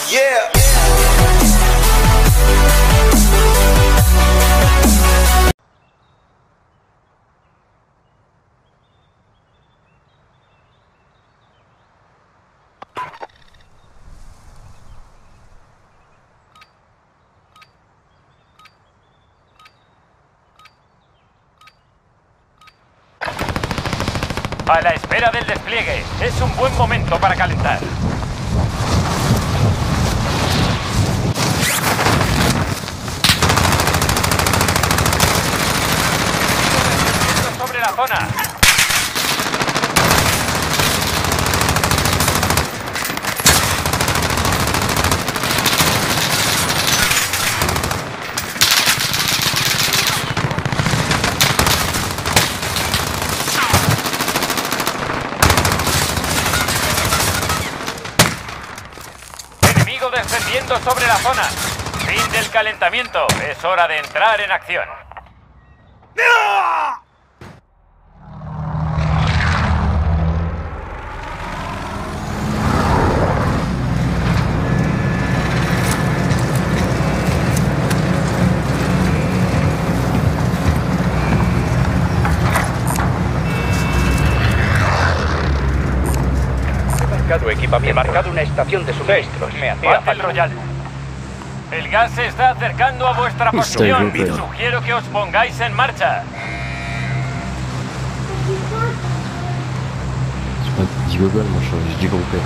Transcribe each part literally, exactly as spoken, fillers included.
Yeah. A la espera del despliegue, es un buen momento para calentar. Sobre la zona. Descendiendo sobre la zona. Fin del calentamiento. Es hora de entrar en acción. Marcado equipamiento. He marcado una estación de suministros. Me hacía Battle Royale. El gas se está acercando a vuestra posición. Sugiero que os pongáis en marcha. C'est pas dit Google, moi je, je dis groupé.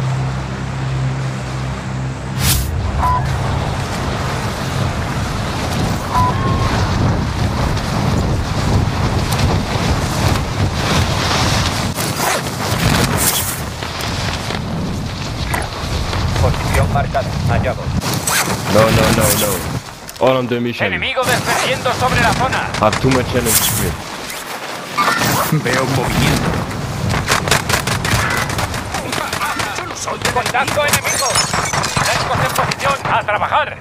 Posición marcada. Allá voy. No, no, no, no. All on the mission. Enemigo descendiendo sobre la zona. Have too much energy. Veo un movimiento. ¡Contacto enemigo! ¡Frescos en posición! ¡A trabajar!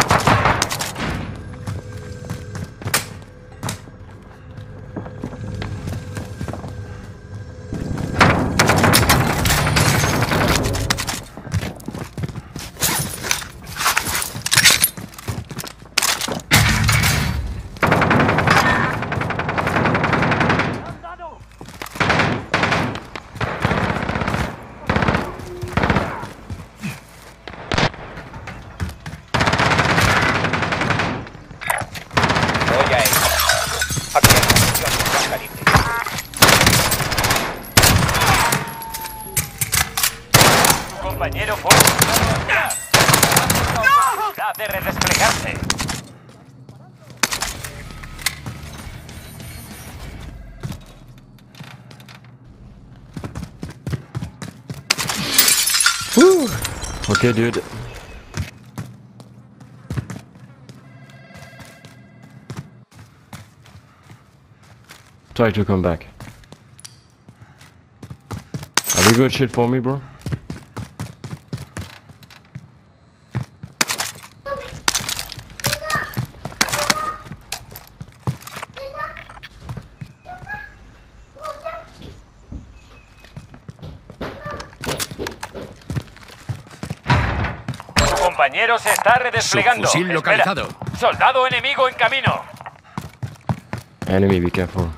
Compañero fuerte. Oportunidad de redesplegarse. Woo. Okay, dude. Try to come back. Have you got shit for me, bro? Compañero se está redesplegando. Subfusil localizado. Espera. Soldado enemigo en camino. Enemy, be careful.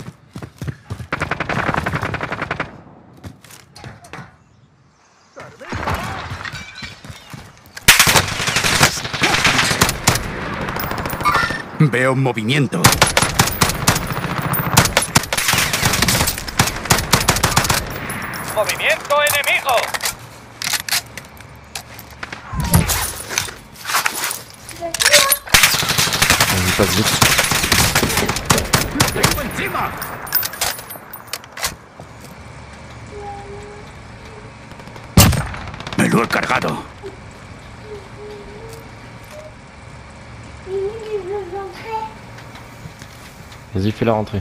Veo un movimiento. ¡Movimiento enemigo! Vas-y, passe vite. ¡Lo tengo encima! Me lo he cargado. Vas-y, fais la rentrée.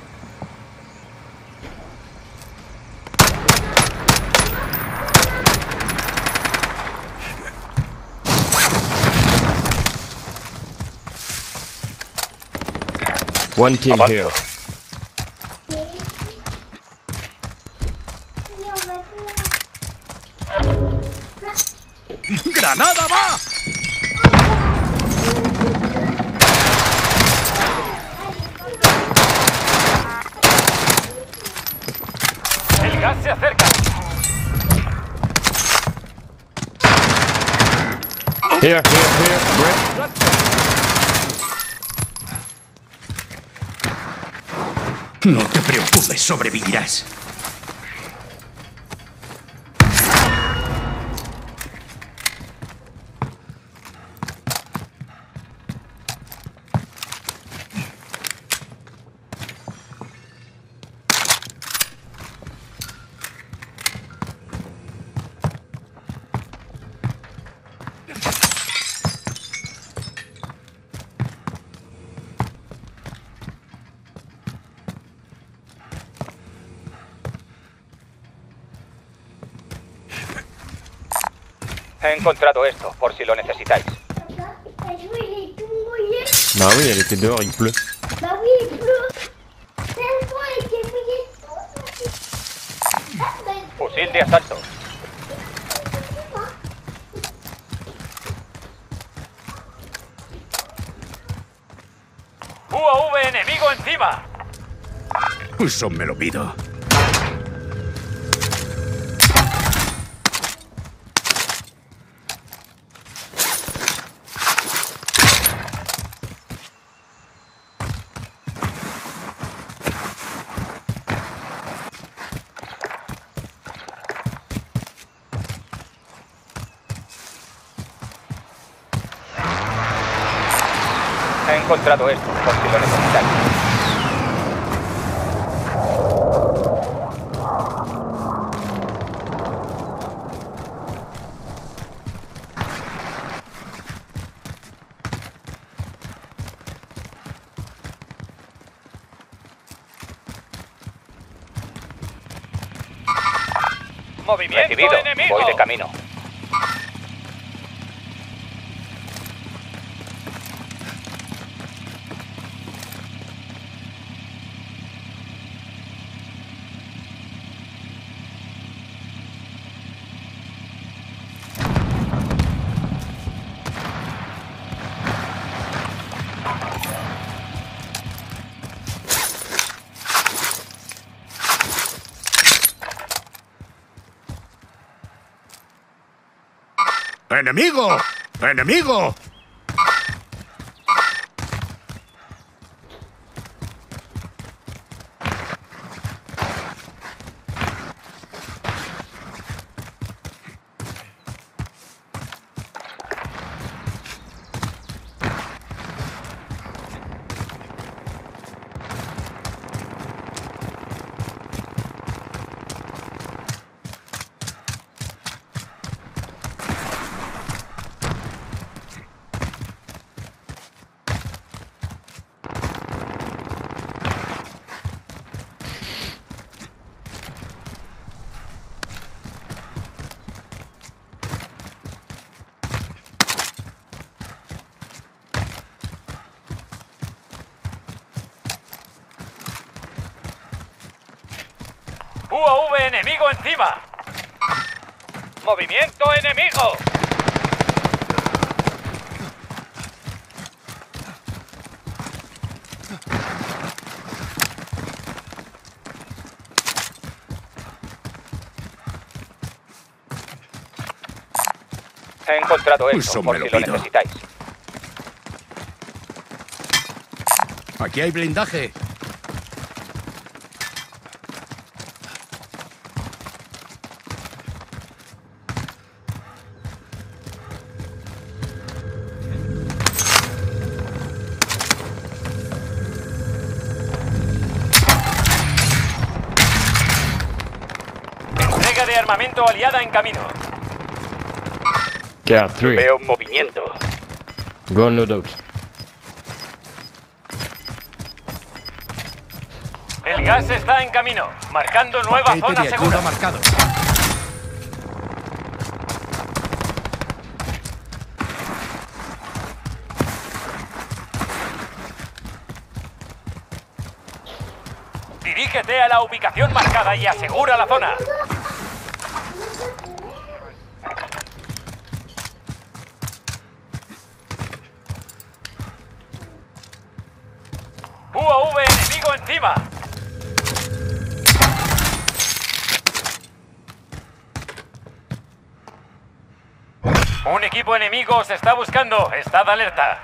One team Avanzo. here. ¡Granada! ¡Granada va! El gas se acerca. Here, here, here. Break. No te preocupes, sobrevivirás. He encontrado esto, por si lo necesitáis. Bah oui, elle était dehors, il pleut. Bah oui, il pleut. Tellement elle était mouillée. Fusil de asalto. U A V enemigo encima. Eso me lo pido. He encontrado esto, por si lo necesitáis. Movimiento Recibido. enemigo. Voy de camino. ¡Enemigo! ¡Enemigo! U A V enemigo encima. Movimiento enemigo. He encontrado esto, Eso por me lo si lo pido. necesitáis. Aquí hay blindaje. Entrega de armamento aliada en camino. Car three. Veo movimiento. Go and load out. El gas está en camino, marcando nueva Paquete zona de segura. ayuda marcado. Dirígete a la ubicación marcada y asegura la zona. encima. Un equipo enemigo os está buscando. Estad alerta.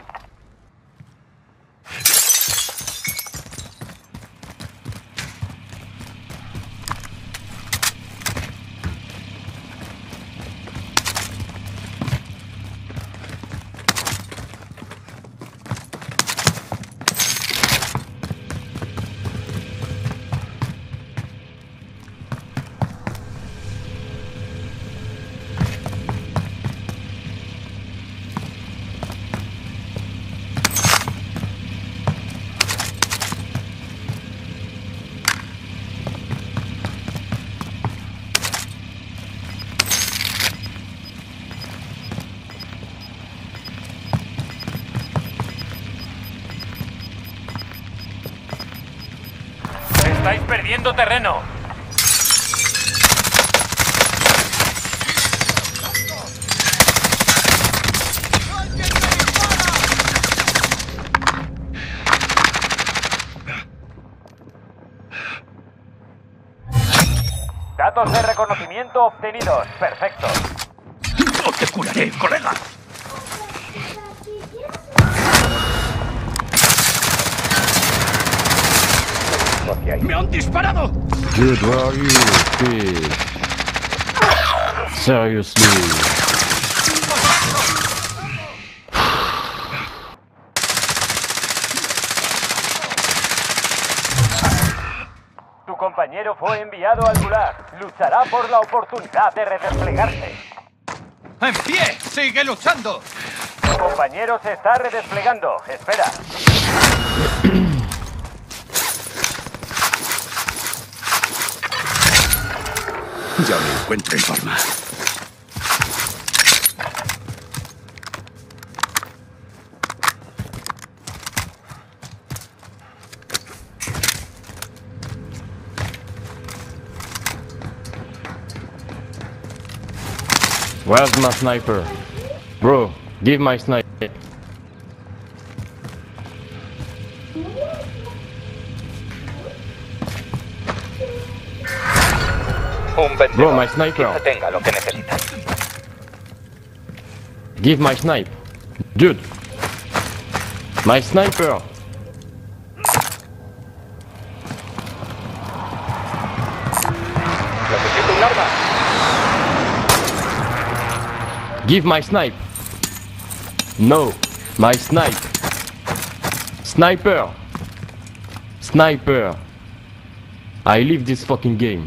Estáis perdiendo terreno. Datos de reconocimiento obtenidos. Perfecto. ¡No te curaré, colega! ¡Me han disparado! Dude, where are you, kid? Seriously. Tu compañero fue enviado al Gulag. Luchará por la oportunidad de redesplegarse. ¡En pie! ¡Sigue luchando! Tu compañero se está redesplegando. Espera. Ya me encuentro en forma. Where's my sniper? Bro, give my sniper. Un vendedor. Bro, my sniper. Quizá tenga lo que necesita. Give my snipe. Dude. My sniper. Necesito un arma. Give my snipe. No. My snipe. Sniper. Sniper. I leave this fucking game.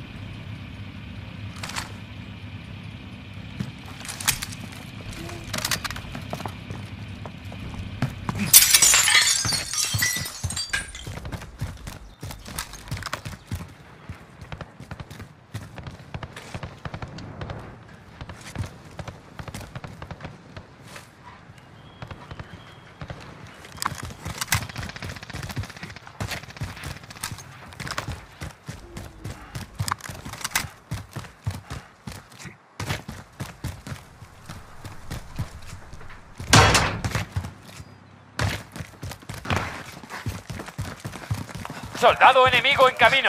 Soldado enemigo en camino.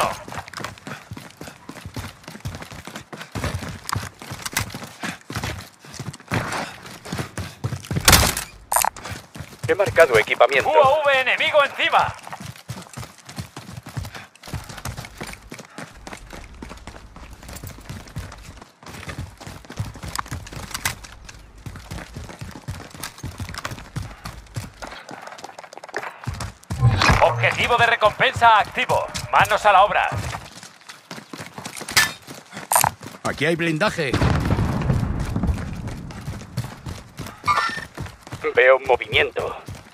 He marcado equipamiento. U A V enemigo encima. Objetivo de recompensa activo. Manos a la obra. Aquí hay blindaje. Veo movimiento.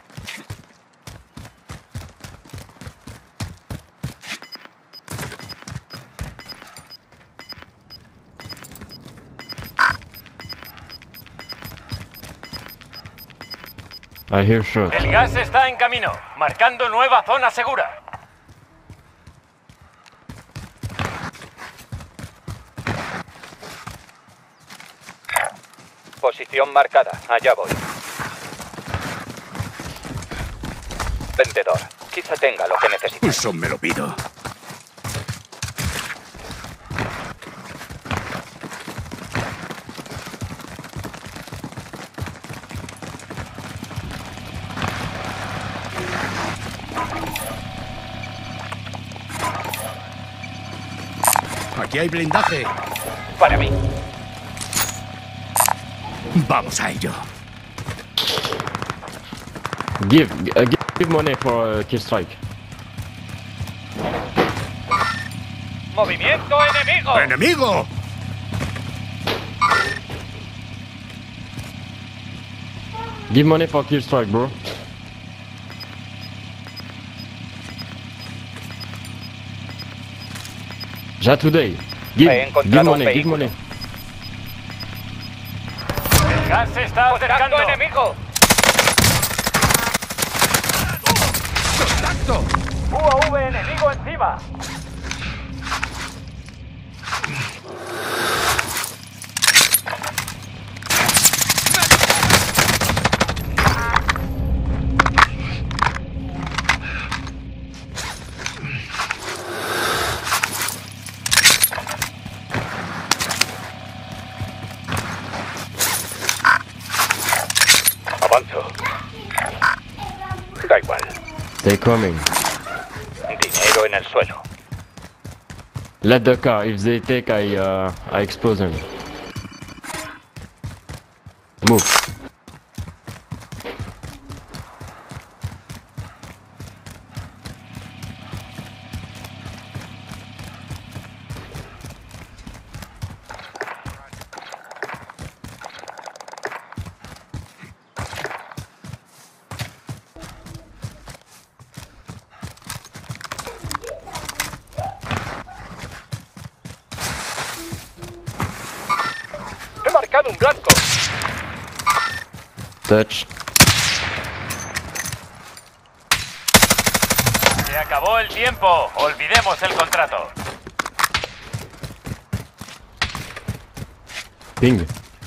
I hear shots. El gas está en camino, marcando nueva zona segura. Posición marcada. Allá voy. Vendedor. Quizá tenga lo que necesita. Eso me lo pido. Aquí hay blindaje. Para mí. Vamos a ello. Give, uh, give, give money for uh, kill strike. ¡Movimiento enemigo! ¡Enemigo! Give money for kill strike, bro. Ja today. Give, He give encontrado un money, give vehículo. money. El gas se está acercando. ¡Contacto enemigo! ¡Contacto! U A V enemigo encima. Avanzo. Da igual. They're coming. Dinero en el suelo. Let the car. If they take, I uh, I expose them. Move. He marcado un blanco. Touch. Se acabó el tiempo. Olvidemos el contrato. Ping.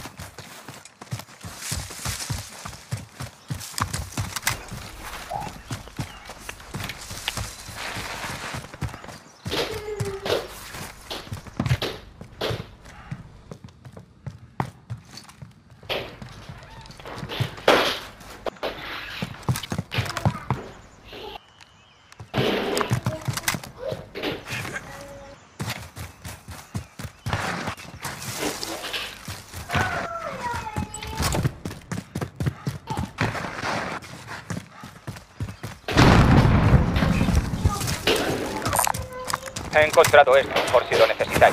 He encontrado esto, por si lo necesitáis.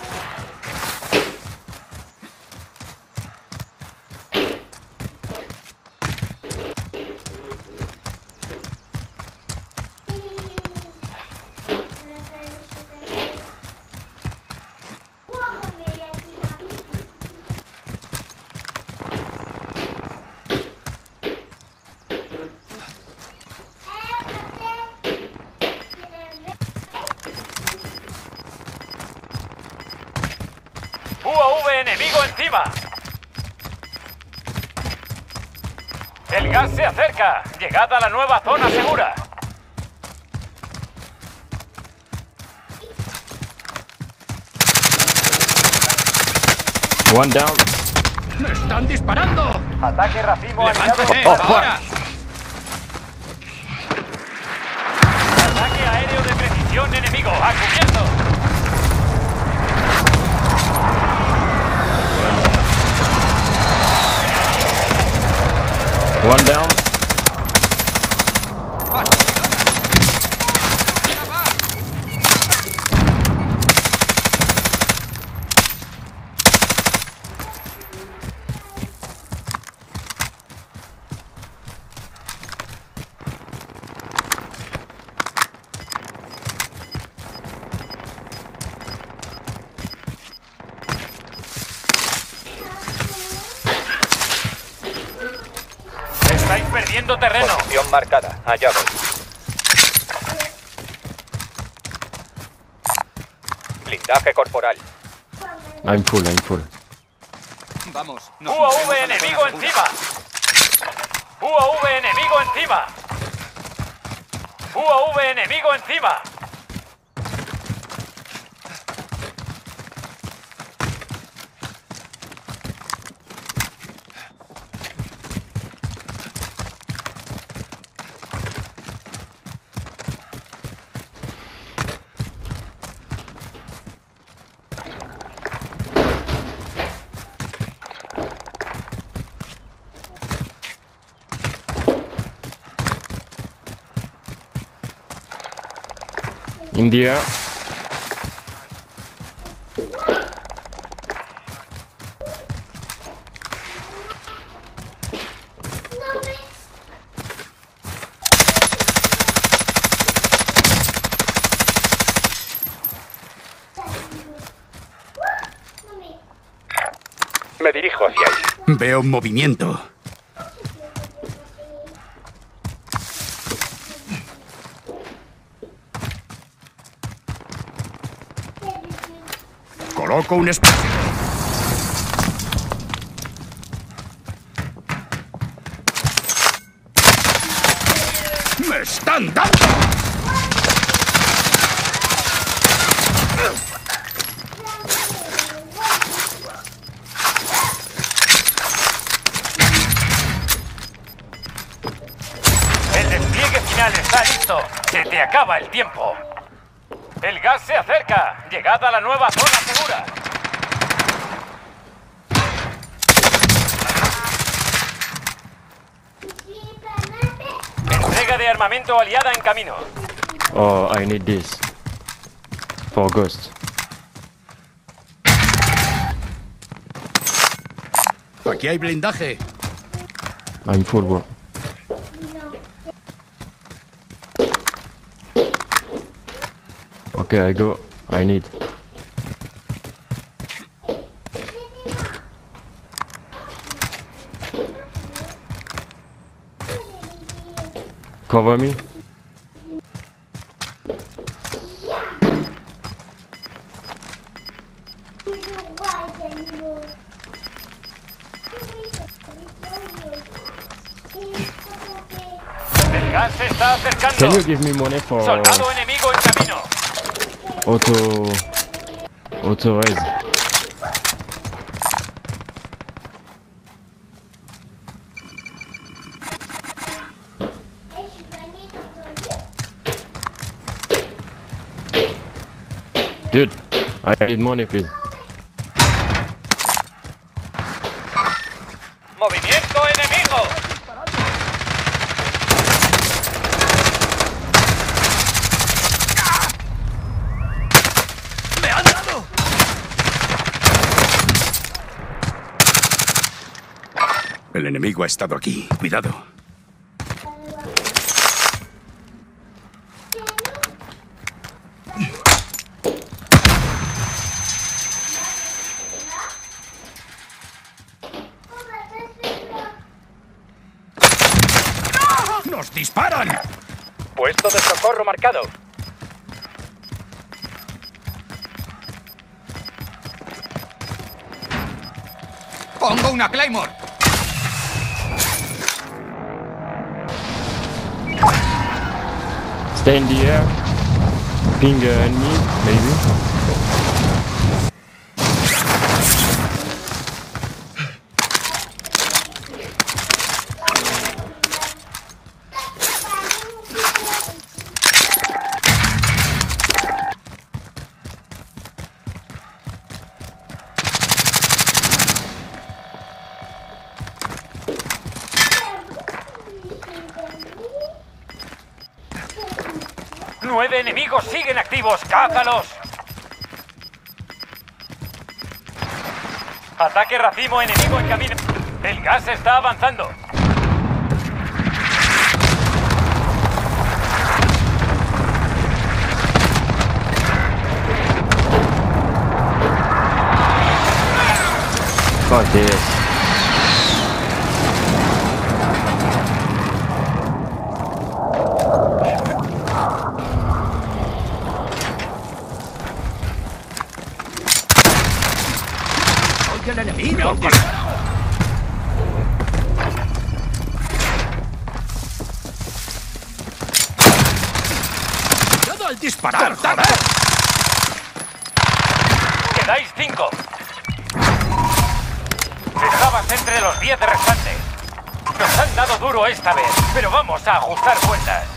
U A V enemigo encima. El gas se acerca. Llegad a la nueva zona segura. One down. ¡Me están disparando! Ataque racimo aliado. ¡Levántate! Oh, fuck. ¡Ahora! Ataque aéreo de precisión enemigo. A cubierto. One down. Estáis perdiendo terreno. Posición marcada. Allá voy. Blindaje corporal. I'm full, I'm full. Vamos. U A V enemigo encima. U A V enemigo encima. U A V enemigo encima. India. Me dirijo hacia ahí. Veo un movimiento. Coloco un espacio. ¡Me están dando! El despliegue final está listo. Se te acaba el tiempo. El gas se acerca. Llegad a la nueva zona segura. Entrega de armamento aliada en camino. Oh, I need this. For Ghost. Aquí hay blindaje. I'm full, bro. Okay, I go. I need. Cover me. El gas se está acercando. Can you give me money for Soldado enemigo en camino. auto auto raise? Dude, I need money, please. Movimiento enemigo. ¡Me han dado! El enemigo ha estado aquí. Cuidado. ¡Nos disparan! Puesto de socorro marcado. ¡Pongo una Claymore! Stay in the air. Ping uh, enemy, maybe. Nueve enemigos siguen activos. ¡Cázalos! Ataque racimo enemigo en camino. El gas está avanzando. Fuck this. ¡Oye el enemigo! fallado al disparar! ¡Joder! Quedáis cinco. Estabas entre los diez restantes. Nos han dado duro esta vez, pero vamos a ajustar cuentas.